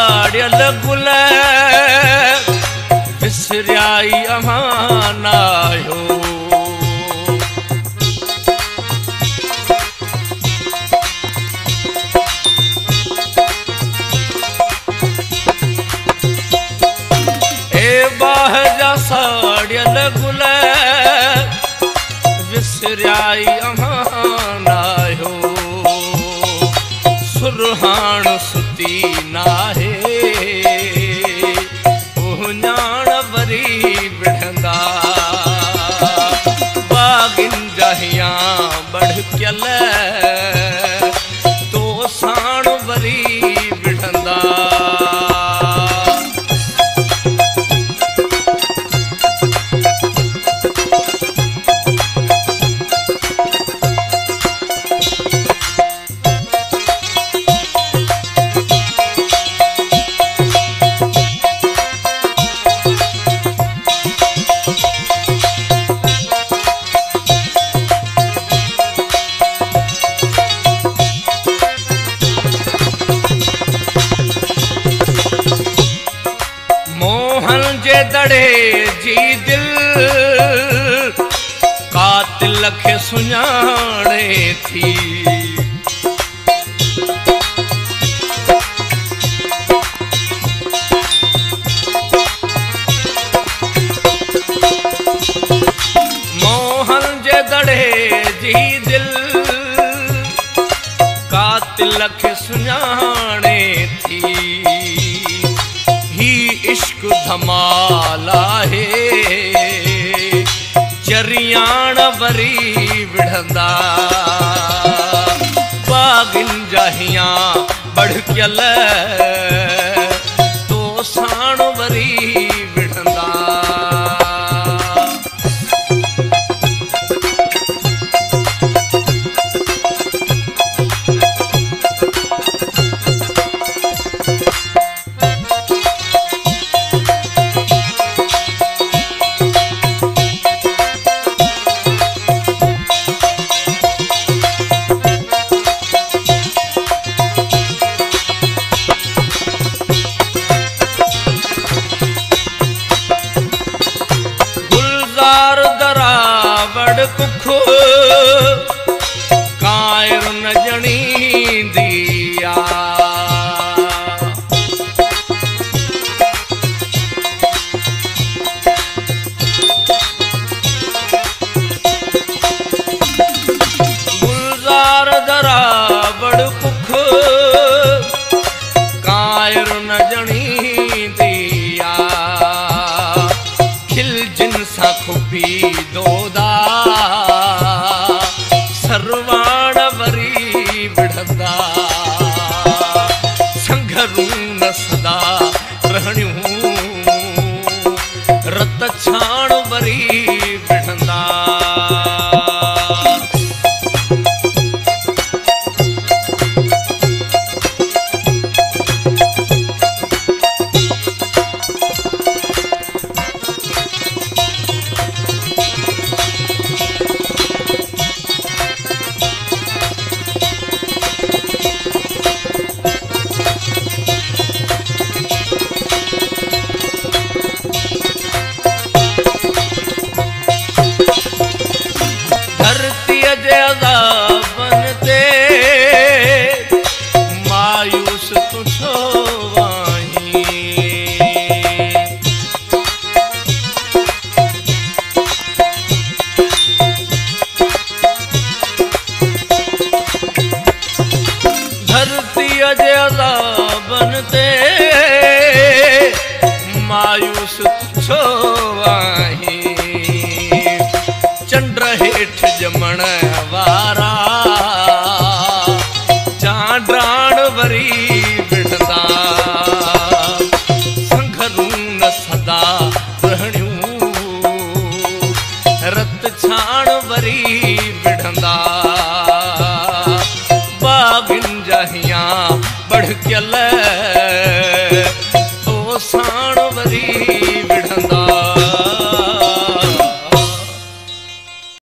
साड़ियल गुल विसरियाई अमानायो। बाह जा साड़ियल गुल विसरियाई अमानायो। सुरहाण सुती नाहे ऊञाण वरी विढ़ंदा। बागिन जहिया बढ़कियल तो साण वरी विढ़ंदा। दड़े जी दिल कातिल खे सुञाणे थी। मोहन जे दड़े जी दिल कातिल खे सुञाणे थी। इश्क धमाला है चरियाण वरी विढ़ंदा। बागिन जहिया बढ़कियल तो साण वरी विढ़ंदा। कुख कायर न जणी दिया। गुलजार दरा बड़ कुख कायर न जणी दिया। खिल जिनसा खुबी दोदा सर्वाण वरी विढ़ंदा। संघरू न सदा रहणियूं रत छाण वरी विढ़ंदा। मायूस तू छो वाही। धरती जे अज़ाबन ते मायूस तू छो वाही। चंड हेठ जमण वारा चांडाण वरी विढ़ंदा। संघरू न सदा रहणियूं रत छाण वरी विढ़ंदा। बागिन जहिया बढ़कियल